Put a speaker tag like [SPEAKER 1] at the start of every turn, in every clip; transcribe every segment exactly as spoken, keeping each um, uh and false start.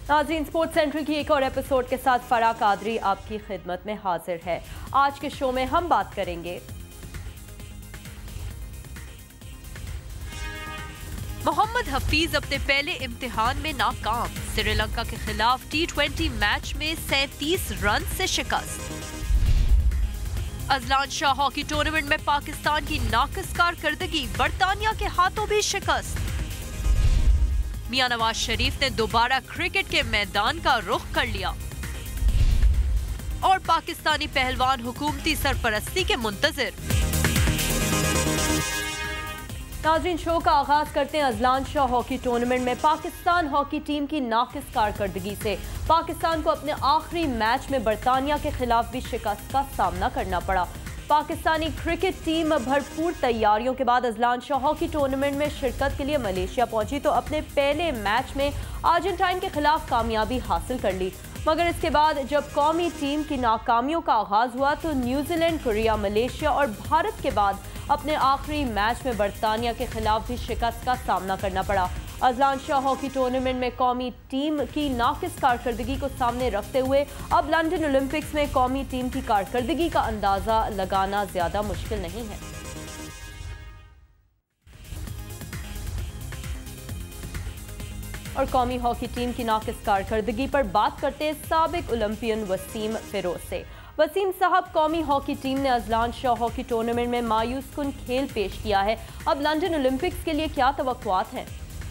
[SPEAKER 1] नाज़रीन, sports central की एक और एपिसोड के साथ फराह कादरी आपकी खिदमत में हाजिर है। आज के शो में हम बात करेंगे
[SPEAKER 2] मोहम्मद हफीज अपने पहले इम्तिहान में नाकाम, श्रीलंका के खिलाफ टी ट्वेंटी मैच में सैंतीस रन से शिकस्त। अजलान शाह हॉकी टूर्नामेंट में पाकिस्तान की नाकिस कारकर्दगी, बरतानिया के हाथों भी शिकस्त। मियां नवाज शरीफ ने दोबारा क्रिकेट के मैदान का रुख कर लिया और पाकिस्तानी पहलवान हुकूमती सरपरस्ती के मुंतजिर।
[SPEAKER 1] नाज़रीन, शो का आगाज करते हैं अजलान शाह हॉकी टूर्नामेंट में पाकिस्तान हॉकी टीम की नाकिस कारकर्दगी से। पाकिस्तान को अपने आखिरी मैच में बरतानिया के खिलाफ भी शिकस्त का सामना करना पड़ा। पाकिस्तानी क्रिकेट टीम भरपूर तैयारियों के बाद अजलान शाह हॉकी टूर्नामेंट में शिरकत के लिए मलेशिया पहुंची तो अपने पहले मैच में अर्जेंटाइन के खिलाफ कामयाबी हासिल कर ली। मगर इसके बाद जब कौमी टीम की नाकामियों का आगाज हुआ तो न्यूजीलैंड, कोरिया, मलेशिया और भारत के बाद अपने आखिरी मैच में बरतानिया के खिलाफ भी शिकस्त का सामना करना पड़ा। अजलान शाह हॉकी टूर्नामेंट में कौमी टीम की नाकिस कारकर्दगी को सामने रखते हुए अब लंदन ओलंपिक्स में कौमी टीम की कारकर्दगी का अंदाजा लगाना ज्यादा मुश्किल नहीं है। और कौमी हॉकी टीम की नाकिस कारकर्दगी पर बात करते हैं साबिक ओलंपियन वसीम फिरोज से। वसीम साहब, कौमी हॉकी टीम ने अजलान शाह हॉकी टूर्नामेंट में मायूस कुन खेल पेश किया है। अब लंदन ओलंपिक्स के लिए क्या तवक्कुआत हैं?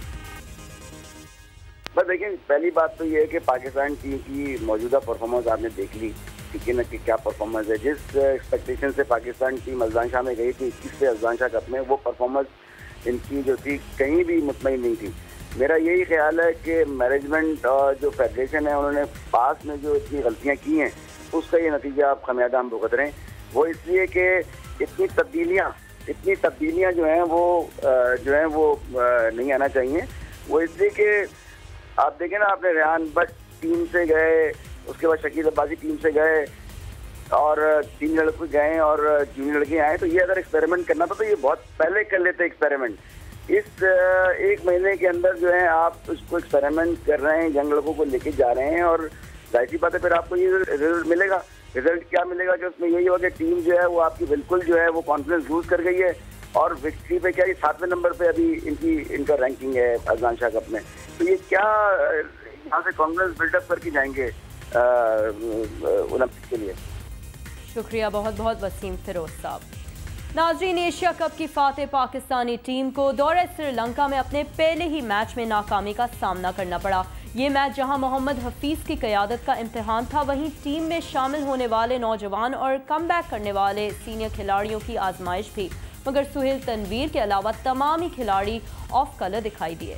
[SPEAKER 3] बस देखिए, पहली बात तो ये है कि पाकिस्तान टीम की मौजूदा परफॉर्मेंस आपने देख ली, ठीक है ना, कि क्या परफॉर्मेंस है। जिस एक्सपेक्टेशन से पाकिस्तान टीम अजलान शाह में गई थी, इक्कीसवें अजलान शाह कप में, वो परफॉर्मेंस इनकी जो थी कहीं भी मुतमईन नहीं थी। मेरा यही ख्याल है कि मैनेजमेंट और जो फेडरेशन है उन्होंने पास में जो इतनी गलतियाँ की हैं उसका ये नतीजा आप खमियाजा हम भुगत रहे हैं। वो इसलिए कि इतनी तब्दीलियाँ इतनी तब्दीलियाँ जो हैं वो जो हैं वो नहीं आना चाहिए। वो इसलिए कि आप देखें ना, आपने रेहान बट टीम से गए, उसके बाद शकील अब्बासी टीम से गए और तीन लड़के गए और जूनियर लड़के आए, तो ये अगर एक्सपेरिमेंट करना था तो ये बहुत पहले कर लेते एक्सपेरिमेंट। इस एक महीने के अंदर जो है आप उसको एक्सपेरिमेंट कर रहे हैं, यंग लड़कों को लेके जा रहे हैं और जाहिर सी बात है फिर आपको ये रिजल्ट मिलेगा। रिजल्ट क्या मिलेगा कि उसमें यही होगा कि टीम जो है वो आपकी बिल्कुल जो है वो कॉन्फिडेंस लूज कर गई है और विक्ट्री पे क्या, ये सातवें नंबर पे अभी इनकी इनका रैंकिंग है अजलान शाह कप में। तो ये क्या यहाँ से कॉन्फिडेंस बिल्डअप करके जाएंगे ओलंपिक के लिए।
[SPEAKER 1] शुक्रिया बहुत बहुत वसीम फिरोज साहब। नाज़रीन, एशिया कप की फातेह पाकिस्तानी टीम को दौरे श्रीलंका में अपने पहले ही मैच में नाकामी का सामना करना पड़ा। ये मैच जहां मोहम्मद हफीज की क़यादत का इम्तिहान था, वहीं टीम में शामिल होने वाले नौजवान और कम बैक करने वाले सीनियर खिलाड़ियों की आजमाइश भी। मगर सुहेल तनवीर के अलावा तमाम ही खिलाड़ी ऑफ कलर दिखाई दिए।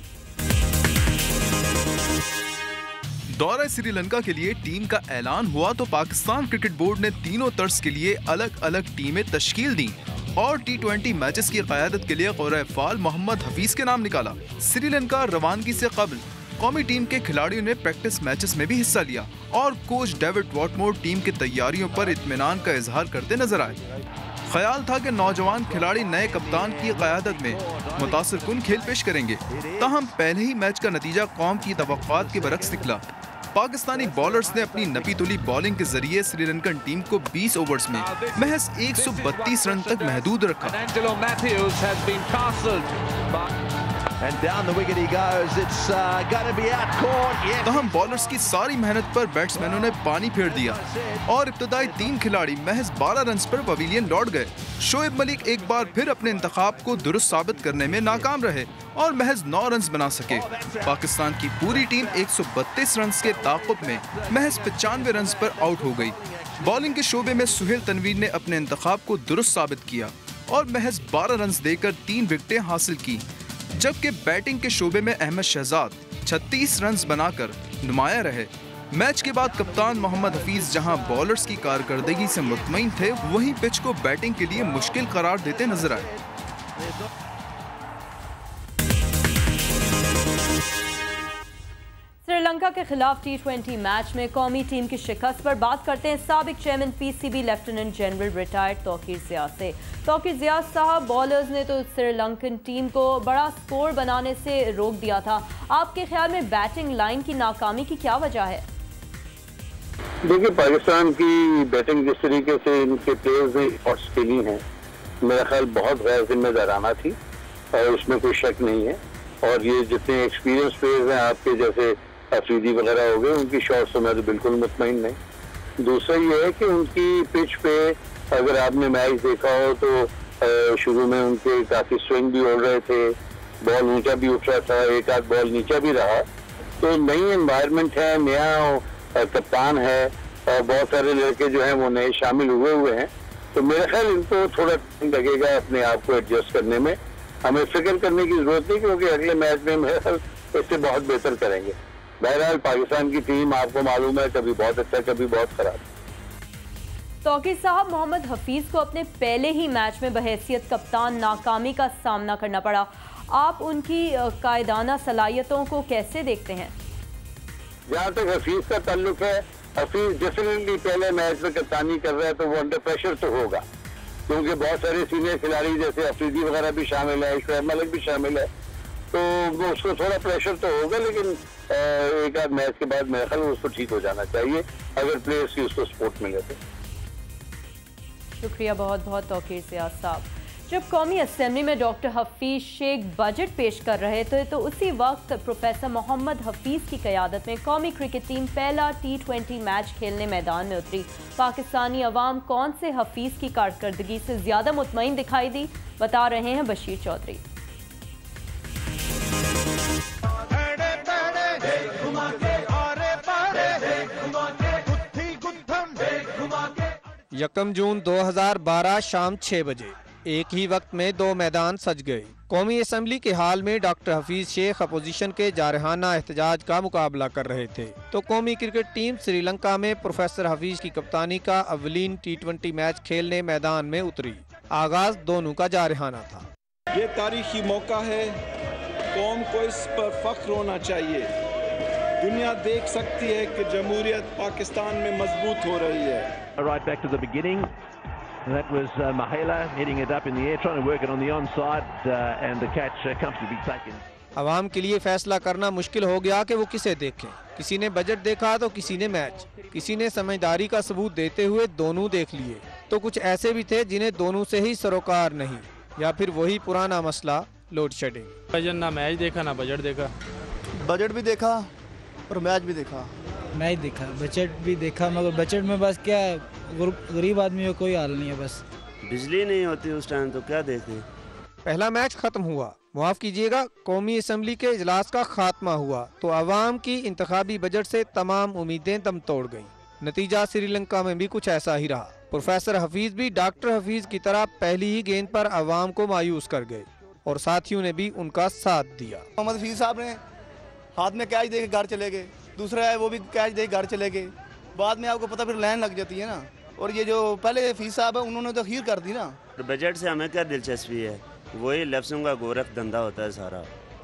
[SPEAKER 4] दौरा श्रीलंका के लिए टीम का ऐलान हुआ तो पाकिस्तान क्रिकेट बोर्ड ने तीनों तर्ज के लिए अलग अलग टीमें तश्कील दी और टी ट्वेंटी मैचेस की क़यादत के लिए क़ौर फ़ाल मोहम्मद हफीज के नाम निकाला। श्रीलंका रवानगी से कबल कौमी टीम के खिलाड़ियों ने प्रैक्टिस मैचेस में भी हिस्सा लिया और कोच डेविड वॉटमोर टीम की तैयारियों पर इत्मीनान का इजहार करते नजर आए। ख्याल था कि नौजवान खिलाड़ी नए कप्तान की क़यादत में मुतासिर कुन खेल पेश करेंगे, ताहम पहले ही मैच का नतीजा कौम की तवक्कुआत के बरक्स निकला। पाकिस्तानी बॉलर्स ने अपनी नपी तुली बॉलिंग के जरिए श्रीलंकन टीम को बीस ओवर्स में महज एक सौ बत्तीस रन तक महदूद रखा। तहम बॉलर्स की सारी मेहनत पर बैट्समैनों ने पानी फेर दिया और इब्तदाई तीन खिलाड़ी महज बारह रन पर पवेलियन लौट गए। शोएब मलिक एक बार फिर अपने इंतखाब को दुरुस्त साबित करने में नाकाम रहे और महज नौ रन बना सके। पाकिस्तान की पूरी टीम एक सौ बत्तीस रन के ताक़ुब में महज पचानवे रन पर आउट हो गई। बॉलिंग के शोबे में सुहेल तनवीर ने अपने इंतखाब को दुरुस्त साबित किया और महज बारह रन देकर तीन विकेटें हासिल की, जबकि बैटिंग के शोबे में अहमद शहजाद छत्तीस रन बनाकर नुमाया रहे। मैच के बाद कप्तान मोहम्मद हफीज जहां बॉलर्स की कारकर्दगी से मुतमईन थे, वहीं पिच को बैटिंग के लिए मुश्किल करार देते नजर आए।
[SPEAKER 1] श्रीलंका के खिलाफ टी ट्वेंटी मैच में कौमी टीम की शिकस्त पर बात करते हैं साबिक chairman PCB lieutenant general retired Tauqir Ziad से। तौकीर ज़ियाद साहब, बॉलर्स ने तो श्रीलंकन टीम को बड़ा स्कोर बनाने से रोक दिया था। आपके ख्याल में बैटिंग लाइन की नाकामी की क्या वजह है?
[SPEAKER 5] देखिए, पाकिस्तान की बैटिंग जिस तरीके से इनके प्लेयर्स ने शॉट्स खेली हैं, मेरा ख्याल बहुत गैर जिम्मेदाराना थी और उसमें कोई शक नहीं है। और ये जितने एक्सपीरियंस प्लेयर्स हैं आपके जैसे अफरीदी वगैरह हो गए, उनकी शॉट्स से मैं तो बिल्कुल मुतमईन नहीं। दूसरा ये है कि उनकी पिच पे अगर आपने मैच देखा हो तो शुरू में उनके काफ़ी स्विंग भी हो रहे थे, बॉल ऊंचा भी उठ रहा था, एक आध बॉल नीचा भी रहा। तो नई एनवायरनमेंट है, नया कप्तान है और बहुत सारे लड़के जो हैं वो नए शामिल हुए हुए हैं। तो मेरा ख्याल इनको थोड़ा टाइम लगेगा अपने आप को एडजस्ट करने में। हमें फिक्र करने की जरूरत नहीं, क्योंकि अगले मैच में मेरा ख्याल इससे बहुत बेहतर करेंगे। बहरहाल पाकिस्तान की टीम आपको मालूम है, कभी बहुत अच्छा कभी बहुत खराब।
[SPEAKER 1] तौकीर साहब, मोहम्मद हफीज को अपने पहले ही मैच में बहैसियत कप्तान नाकामी का सामना करना पड़ा। आप उनकी कायदाना सलाहियतों को कैसे देखते हैं?
[SPEAKER 5] जहाँ तक हफीज का ताल्लुक है, हफीज डेफिनेटली पहले मैच में कप्तानी कर रहा है तो वो अंडर प्रेशर तो होगा, क्योंकि बहुत सारे सीनियर खिलाड़ी जैसे अफरीदी वगैरह भी शामिल है, शोएब मलिक भी शामिल है, तो उसको थोड़ा प्रेशर तो होगा। लेकिन एक आध मैच के बाद मेरे ख्याल उसको ठीक हो जाना चाहिए अगर प्लेयर्स की उसको सपोर्ट मिले तो।
[SPEAKER 1] शुक्रिया बहुत बहुत तौकीर ज़ियाद साहब। जब कौमी असेंबली में डॉक्टर हफीज शेख बजट पेश कर रहे थे तो उसी वक्त प्रोफेसर मोहम्मद हफीज की क़यादत में कौमी क्रिकेट टीम पहला टी ट्वेंटी मैच खेलने मैदान में उतरी। पाकिस्तानी अवाम कौन से हफीज की कारकर्दगी से ज़्यादा मुतमईन दिखाई दी, बता रहे हैं बशीर चौधरी।
[SPEAKER 6] यकम जून दो हजार बारह शाम छह बजे एक ही वक्त में दो मैदान सज गए। कौमी असम्बली के हाल में डॉक्टर हफीज शेख अपोजिशन के जारहाना एहतजाज का मुकाबला कर रहे थे तो कौमी क्रिकेट टीम श्रीलंका में प्रोफेसर हफीज की कप्तानी का अवलीन टी ट्वेंटी मैच खेलने मैदान में उतरी। आगाज दोनों का जारहाना था।
[SPEAKER 7] ये तारीखी मौका है, कौम को इस पर फख्र होना चाहिए। दुनिया देख सकती है कि जमहूरियत पाकिस्तान में मजबूत हो रही है।
[SPEAKER 8] Right back to the beginning. That was uh, Mahela hitting it up in the air, trying to work it on the onside, uh, and the catch uh, comes to be taken.
[SPEAKER 6] अवाम के लिए फैसला करना मुश्किल हो गया कि वो किसे देखें। किसी ने बजट देखा तो किसी ने मैच, किसी ने समझदारी का सबूत देते हुए दोनों देख लिए, तो कुछ ऐसे भी थे जिन्हें दोनों से ही सरोकार नहीं, या फिर वही पुराना मसला लोड शेडिंग।
[SPEAKER 9] बजट ना मैच देखा ना बजट देखा।
[SPEAKER 10] बजट भी देखा और मैच भी देखा।
[SPEAKER 11] मैच देखा, बजट भी देखा, मगर बजट में बस क्या गरीब आदमी का कोई हाल नहीं है, बस
[SPEAKER 12] बिजली नहीं होती उस टाइम तो क्या देखें।
[SPEAKER 6] पहला मैच खत्म हुआ, माफ कीजिएगा कौमी असम्बली के इजलास का खात्मा हुआ तो अवाम की इंतखाबी बजट से तमाम उम्मीदें दम तोड़ गईं। नतीजा श्रीलंका में भी कुछ ऐसा ही रहा। प्रोफेसर हफीज भी डॉक्टर हफीज की तरह पहली ही गेंद पर अवाम को मायूस कर गए और साथियों ने भी उनका साथ दिया।
[SPEAKER 10] मोहम्मद हफीज साहब ने हाथ में कैच दे के घर चले गए, दूसरा है वो भी कैच दे घर चले गए। बाद में आपको पता फिर लाइन लग जाती है ना। और ये जो पहले हफीज साहब है उन्होंने तो खीर कर दी ना।
[SPEAKER 12] तो बजट से हमें क्या दिलचस्पी है, वही लफ्ज़ों का गोरख धंधा होता है सारा।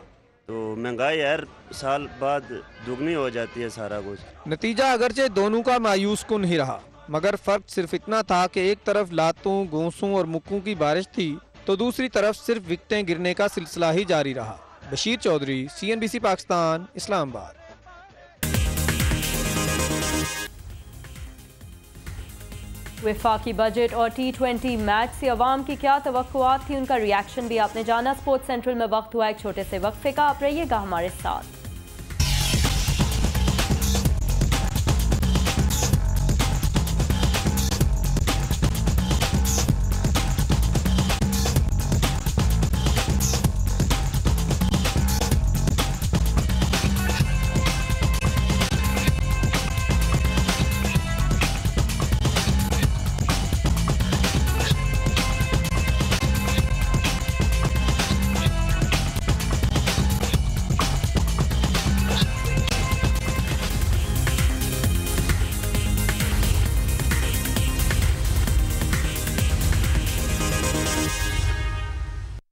[SPEAKER 12] तो महंगाई हर साल बाद दुगनी हो जाती है सारा कुछ।
[SPEAKER 6] नतीजा अगरचे दोनों का मायूस कुन ही रहा, मगर फर्क सिर्फ इतना था कि एक तरफ लातों, गोसों और मुक्कों की बारिश थी तो दूसरी तरफ सिर्फ विकेटें गिरने का सिलसिला ही जारी रहा। Bashir Chaudhry, C N B C Pakistan, Islamabad.
[SPEAKER 1] वफाकी बजट और टी ट्वेंटी मैच से अवाम की क्या तवक्कुआत थी, उनका रिएक्शन भी आपने जाना। स्पोर्ट्स सेंट्रल में वक्त हुआ एक छोटे से वक्फे का, आप रहिएगा हमारे साथ।